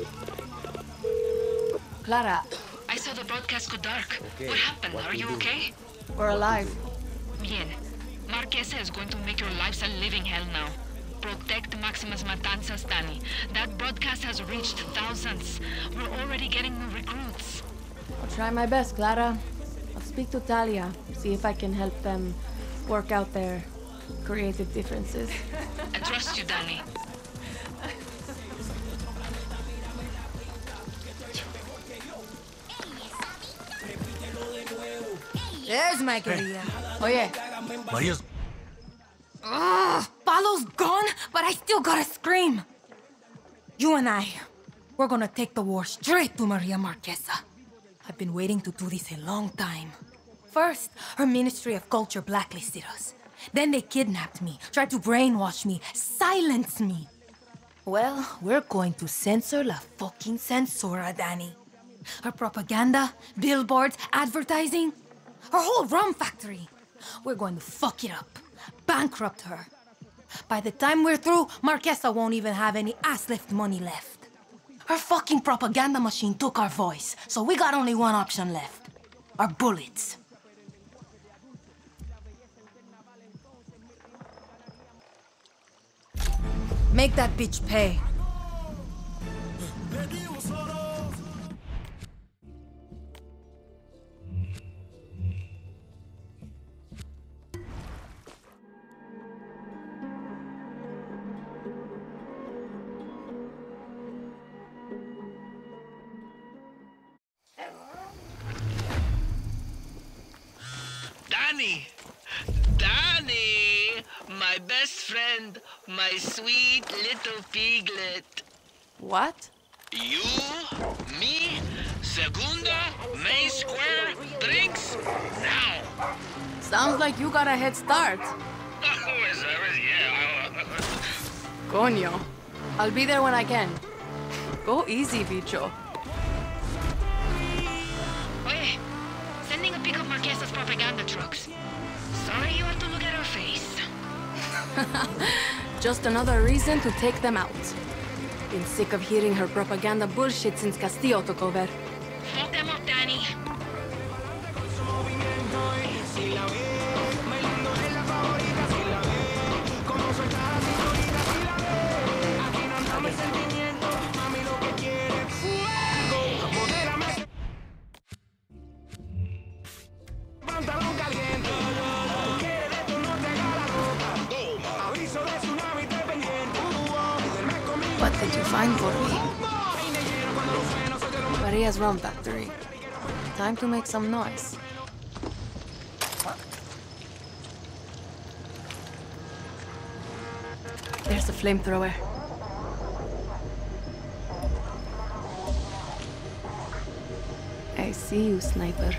Clara. I saw the broadcast go dark. Okay. What happened? Are you okay? We're alive. Bien. Marquesa is going to make your lives a living hell now. Protect Maximus Matanzas, Danny. That broadcast has reached thousands. We're already getting new recruits. I'll try my best, Clara. I'll speak to Talia, see if I can help them work out their creative differences. I trust you, Danny. There's my querida. Oye. Maria's... Ugh, Palo's gone, but I still gotta scream. You and I, we're gonna take the war straight to Maria Marquesa. I've been waiting to do this a long time. First, her Ministry of Culture blacklisted us. Then they kidnapped me, tried to brainwash me, silence me. Well, we're going to censor la fucking censora, Danny. Her propaganda, billboards, advertising, her whole rum factory. We're going to fuck it up, bankrupt her. By the time we're through, Marquesa won't even have any ass-lift money left. Her fucking propaganda machine took our voice, so we got only one option left. Our bullets. Make that bitch pay. Danny! Danny! My best friend, my sweet little piglet. What? You, me, Segunda, Main Square, drinks, now! Sounds like you got a head start. Yeah. Coño. I'll be there when I can. Go easy, bicho. Oye, sending a pick of Marquesa's propaganda trucks. Sorry you have to look at her face. Just another reason to take them out. Been sick of hearing her propaganda bullshit since Castillo took over. Fuck them up, Danny. What did you find for me? Maria's rum factory. Time to make some noise. There's a flamethrower. I see you, sniper.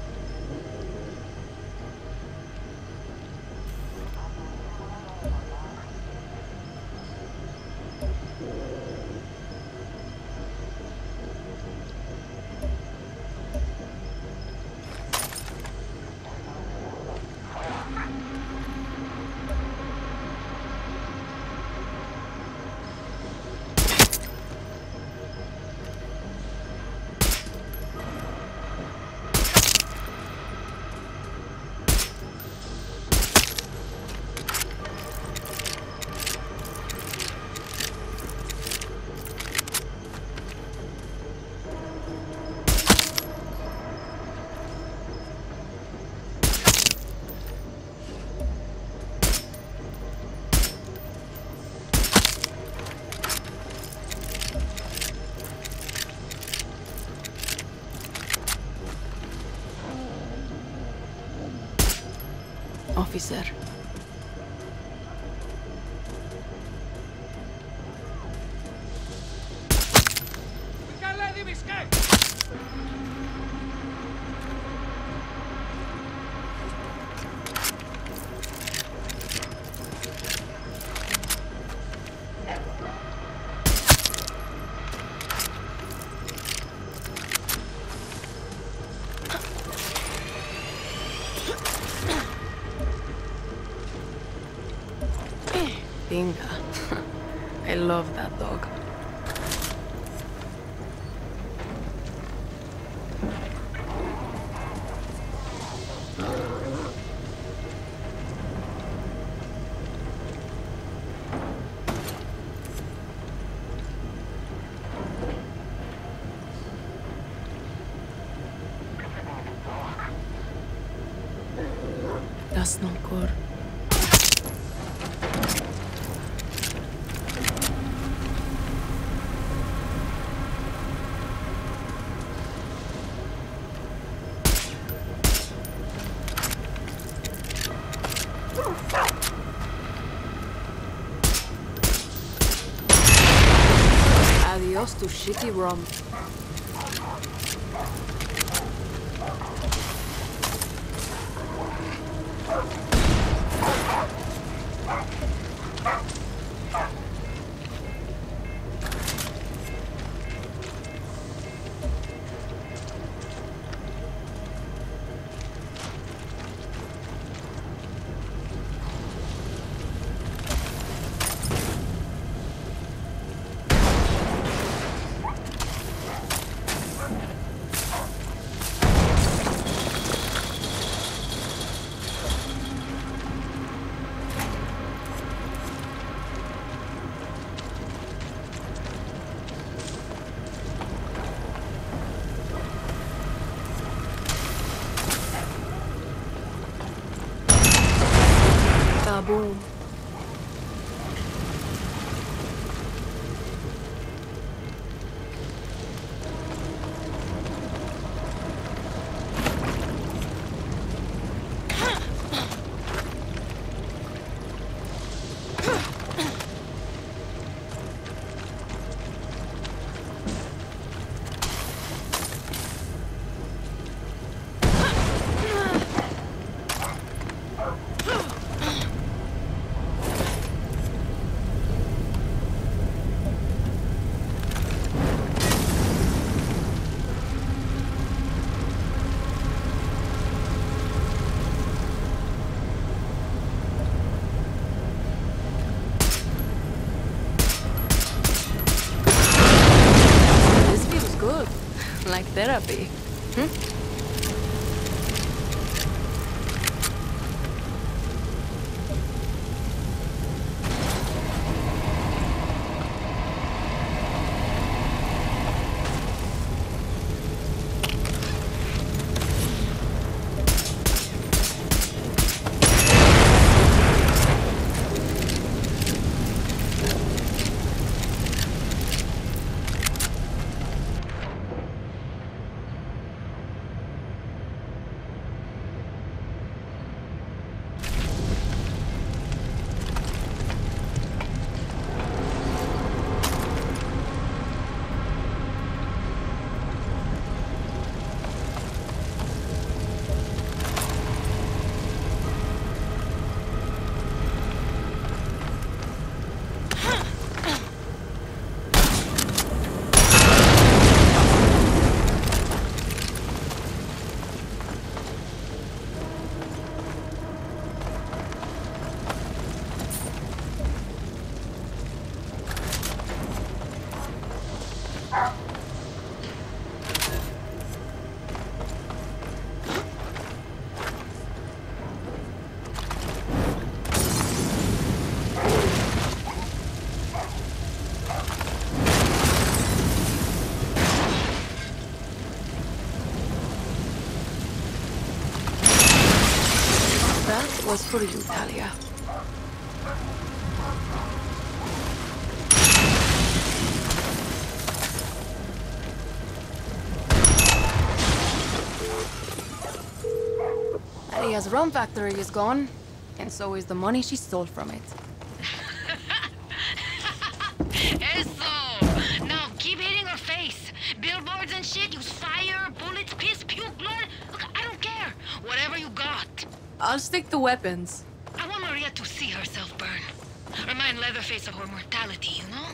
Officer. We can't let him escape! Binga. I love that dog. That's not good. Adios to shitty rum. Boom. Like therapy. Was for you, Talia. Talia's rum factory is gone, and so is the money she stole from it. Eso! Now keep hitting her face. Billboards and shit, use fire, bullets, piss, puke, blood. Look, I don't care. Whatever you got. I'll stick to weapons. I want Maria to see herself burn. Remind Leatherface of her mortality, you know?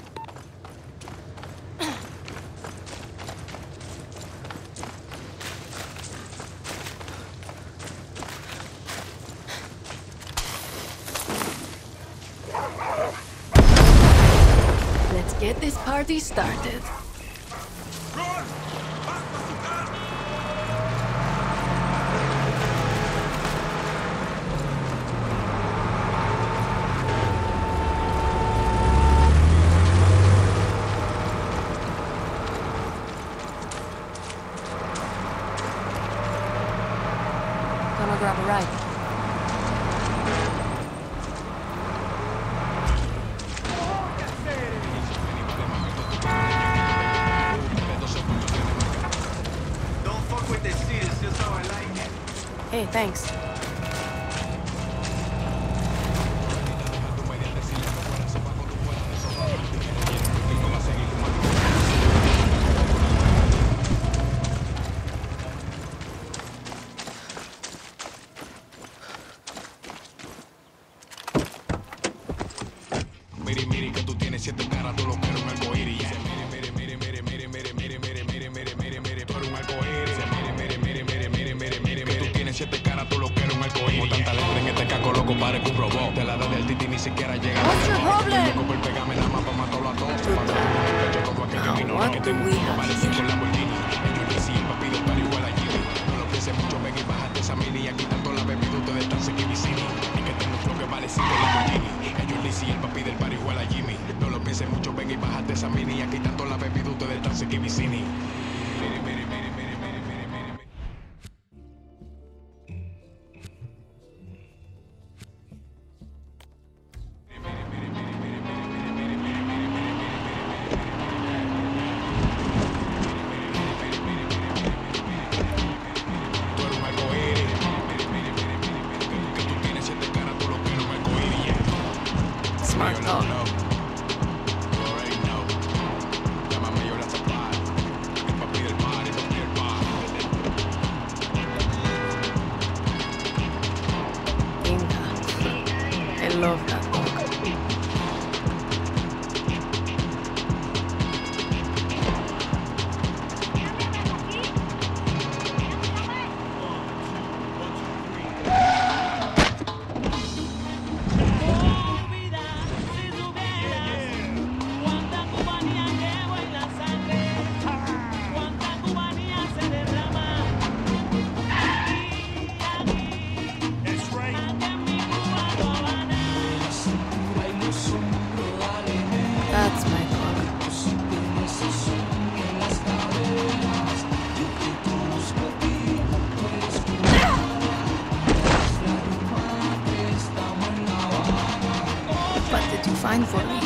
Let's get this party started. Grab a ride. okay, thanks. Miri, que tú tienes 7 caras, tú lo que eres un arcoíris. Miri, tú eres un arcoíris. Miri, que tú tienes 7 caras, tú lo que eres un arcoíris. Como tanta letra en este caco, loco, parezco un robot. Te la da del titi, ni siquiera llega. What's your problem? Loco por pegarme nada más para matarlo a todos. Cuando pecho todo aquello ignora que tengo un parece con Lamborghini. Ellos le siguen papi del par igual a Jimmy. No lo pienses mucho, ven y bájate esa mini. Aquí tanto la bebida, ustedes están sequivicini. Y que tengo un flow que vale 5 Lamborghini. Ellos le siguen papi del par igual a Jimmy. No lo pienses mucho, ven y bájate esa mini. Aquí tanto la bebida, ustedes están sequivicini. Mire. Smart dog. I love that dog. That's my dog. What did you find for me?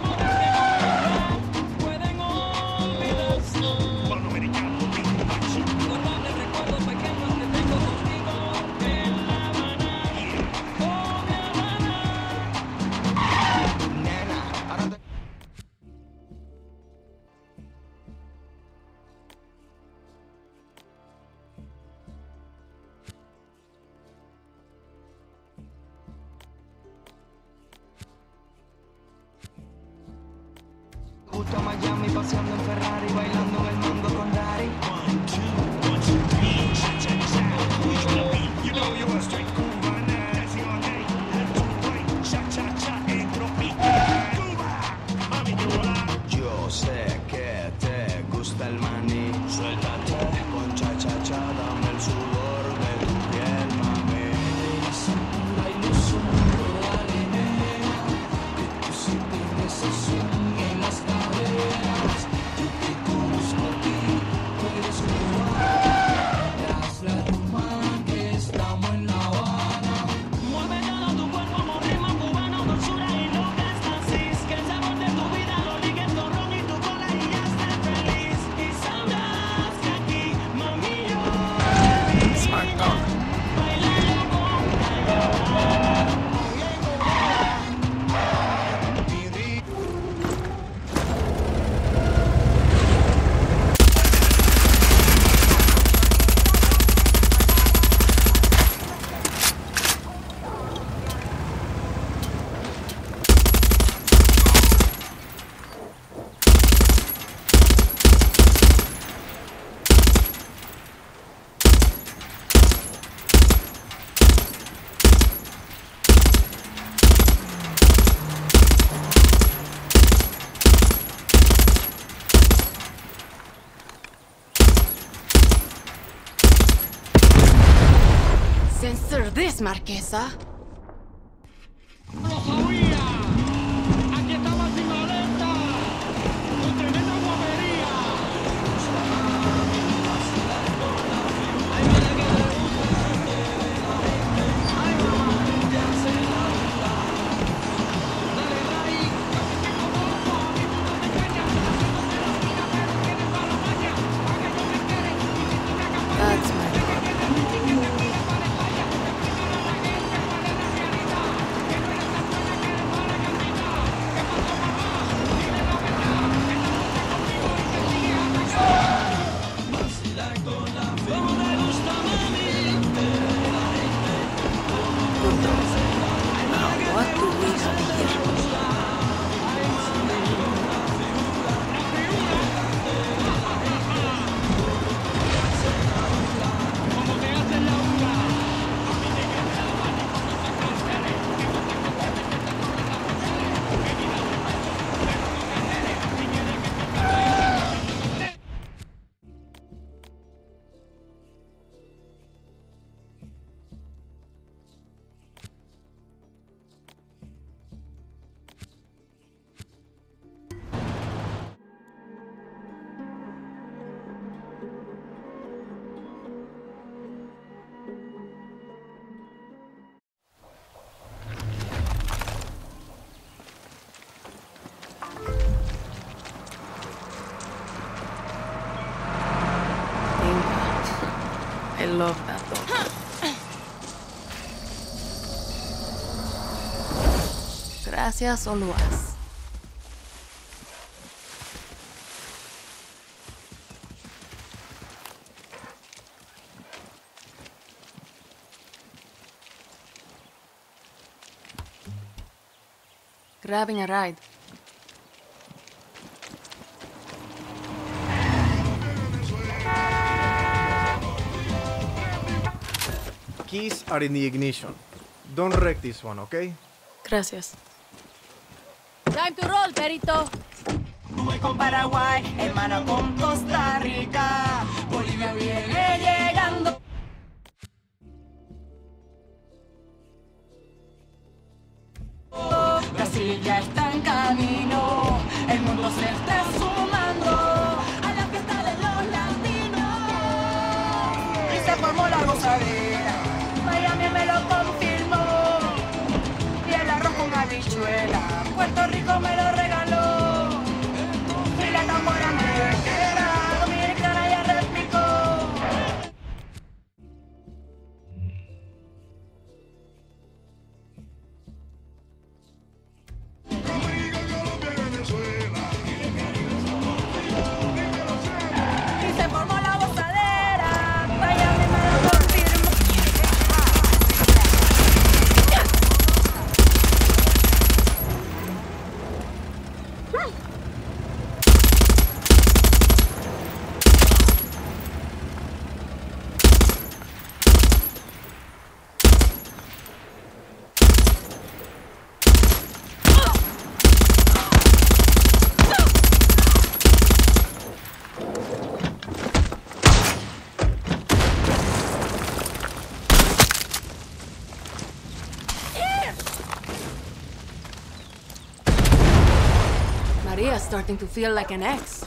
Justo a Miami paseando en Ferrari, bailando en el mundo con Daddy. Yo sé que te gusta el maní, suéltate con cha-cha-cha, dame el sudor de tu piel, mami. Bailo dale, nena, que tú sí tienes eso en las caderas. Yo te conozco a ti, tú eres cubana. Las ladumas que estamos en La Habana. Mueve todo tu cuerpo como ritmo cubano, dulzura y loca éxtasis. Que el sabor de tu vida lo ligues con ron y tu cola y ya estés feliz. Y sabrás que aquí, mami, yo Smart dog. Censor this, Marquesa. ¡Lo sabía! ¡Aquí estaba sin maleta! ¡Tu tremenda guapería! That's my dog. I love that dog. Gracias, Oluas. Grabbing a ride. Keys are in the ignition. Don't wreck this one, okay? Gracias. Time to roll, Perito. Voy con Paraguay, hermana con Costa Rica. Bolivia viene llegando. Brasil ya está en camino. El mundo se está sumando a la fiesta de los latinos. Y se formó la gozadera. Miami me lo confirmó. Y el arroz con habichuela. Puerto Rico me lo regaló. Y la tambora negra, dominicana ya replicó. Y se formó la gozadera. Miami me lo confirmó. Maria's starting to feel like an ex.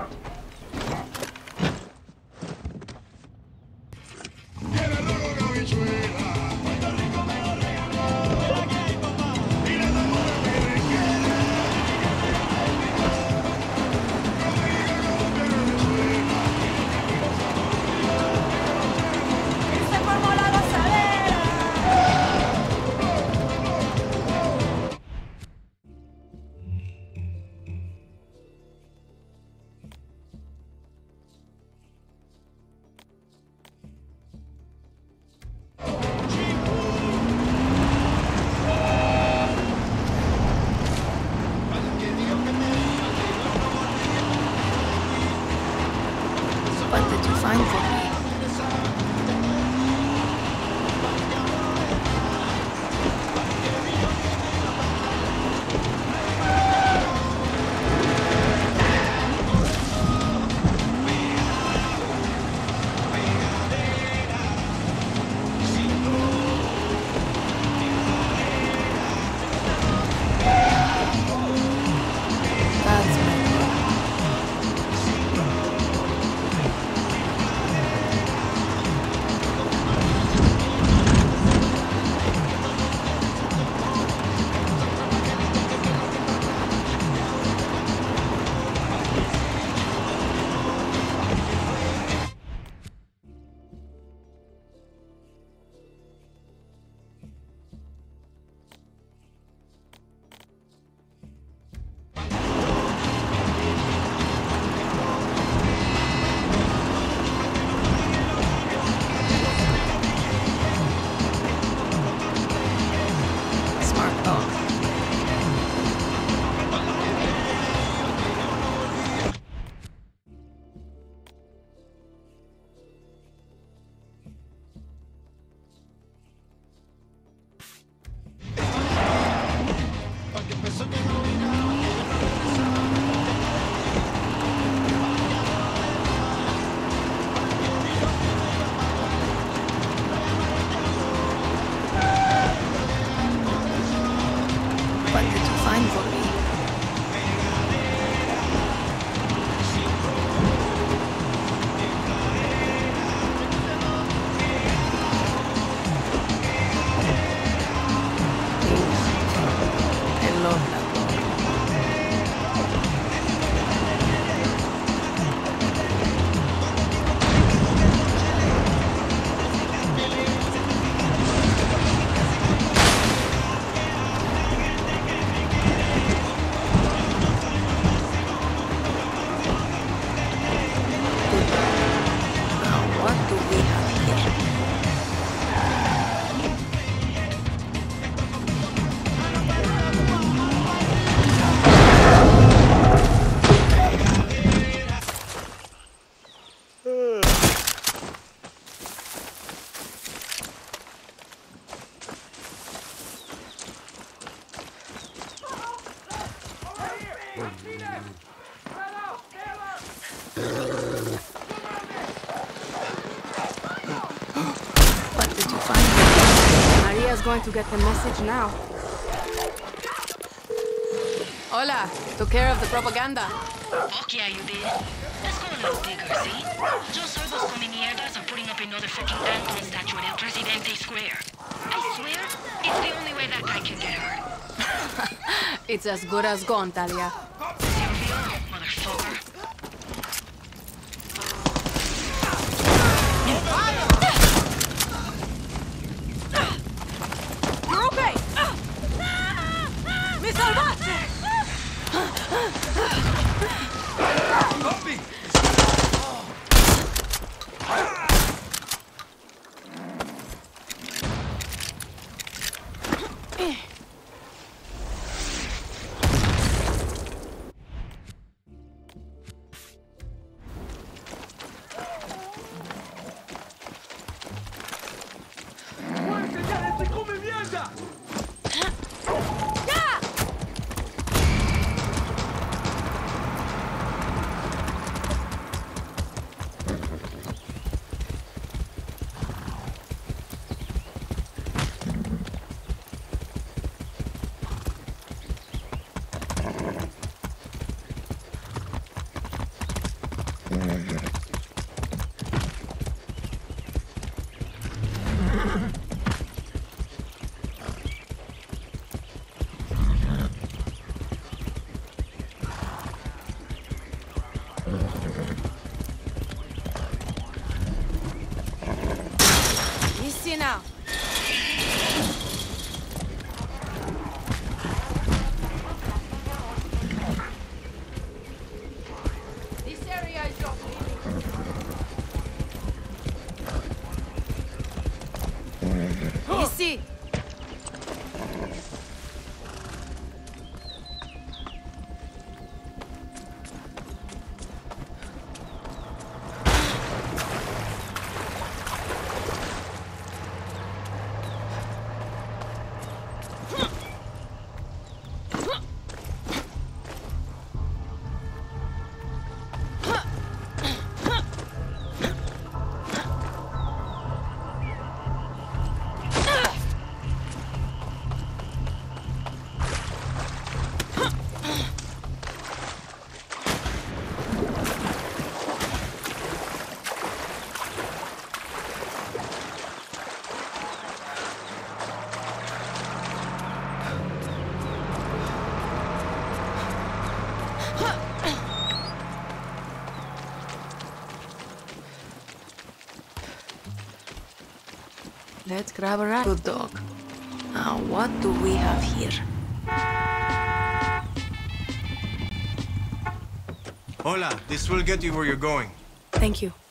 Se formó la gozadera. What did you find for me? That's my What did you find? Maria's going to get the message now. Hola, took care of the propaganda. Fuck yeah, you did. Let's go a little bigger, see? Yo sorbos con mierdas are putting up another fucking Antón statue at El Presidente Square. I swear, it's the only way that guy can get hurt. It's as good as gone, Talia. Silvio, motherfucker. You're okay! ¡Me salvaste! Easy now. This area is your Easy. Let's grab a rat. Good dog. Now, what do we have here? Hola, this will get you where you're going. Thank you.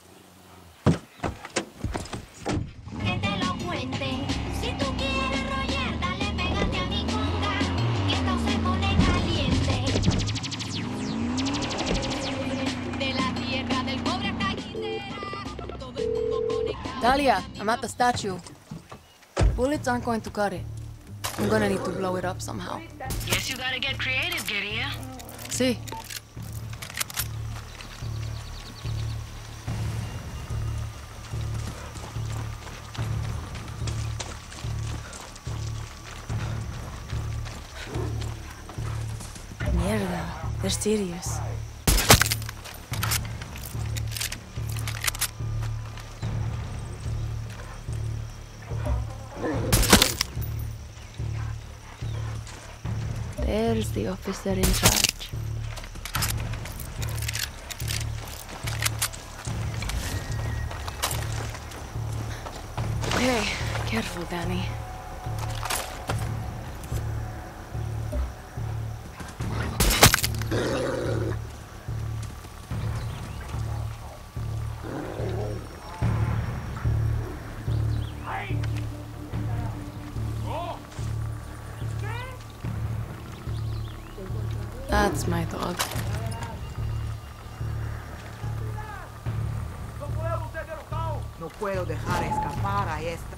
Que te lo cuente. Si tú quieres rollar, dale, pégate a mi conga, que esto se pone caliente. De la tierra del cobre hasta Guinea, todo el mundo conectado. Talia, I'm at the statue. Bullets aren't going to cut it. I'm gonna need to blow it up somehow. Guess you gotta get creative, guerrilla. See? Mierda, they're serious. There's the officer in charge. Okay, careful, Danny. That's my dog. No puedo dejar escapar a esta.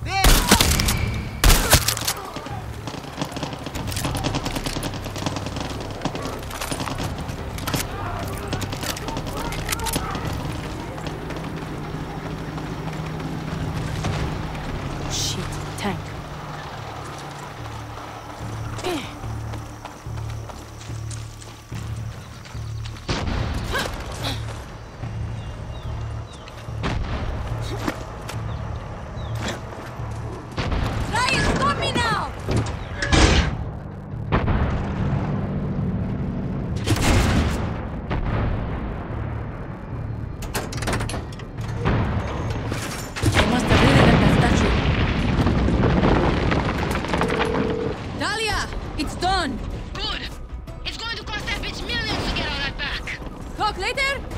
later!